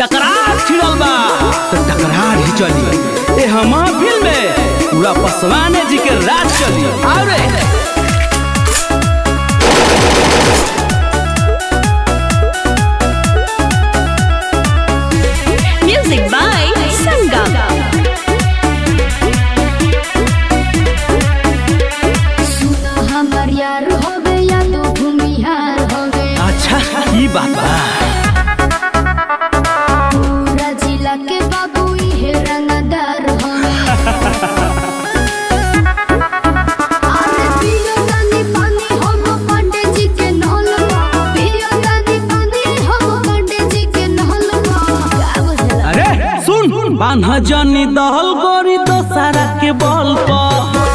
टकरार छिड़ल बा तो टकरार ही चली। ए हम फिल्म में पूरा पसवाने जी के राज चली। आओ रे म्यूजिक बाय संगम। सुना हमर यार हो गया तो भूमिहार हो गया। अच्छा ये बात बा। पूरा जिला के बाबू ये रंगदार हो गया। अरे पियो दानी पानी हम पंडित जी के नहल में। पियो दानी पानी हम पंडित जी के नहल में। अरे सुन बान्हा जानी दहल गोरी तो सारा के बल पर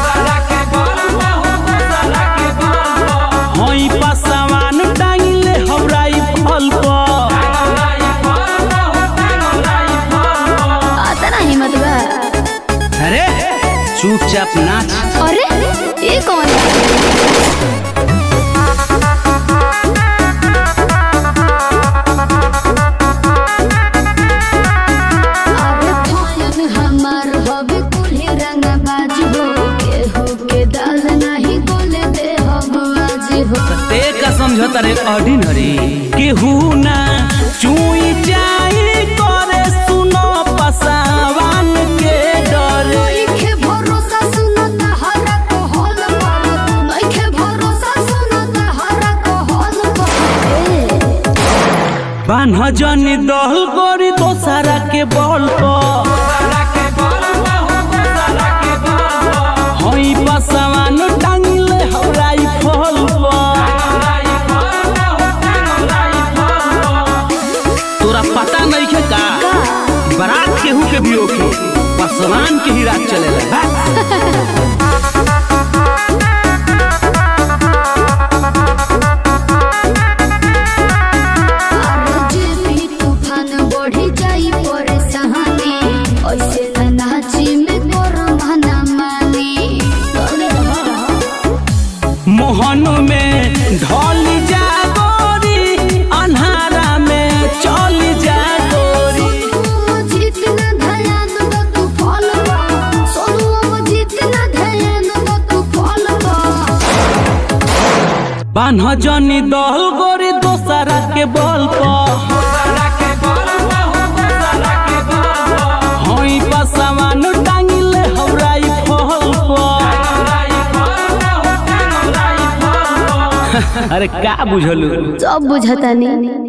होई पसवान टांगले हमराई फल पर। आता ना हिम्मत बा। अरे चुपचाप नाच। अरे ये कौन है? अरे भयन हमार हवे कुल्ही रंगबाज हो। केहू के दाल नहीं बोले दे हम आज हो। ते का समझौता रे ऑर्डिनरी केहू ना चुई जाई करे सुनो पसवान के डर। नइखे भरोसा सुनता हरा को हल पर। नइखे भरोसा सुनता हरा को हल पर। बान्हा जानी दहल गोरी दोसरा के बल पर होई पसवान टांगले हमराई फल पर। तोरा पता नहीं है का बारात केहू के भी ओके पसवान के ही रात चलेला। तूफान बढ़ी जाई परेशानी। ऐसे न नाची में कोरमाना मानी। मोहन में ढल जा गोरी अन्हारा में चल जा गोरी। सोनुआ जितना ध्यान दो तू फल पा। सोनुआ जितना ध्यान दो तू फल पा। बान्हा जानी दहल गोरी दोसरा के बल पर होई पसवान टांगले हमराई फल पर। अरे का बुझलू? सब बुझता नहीं।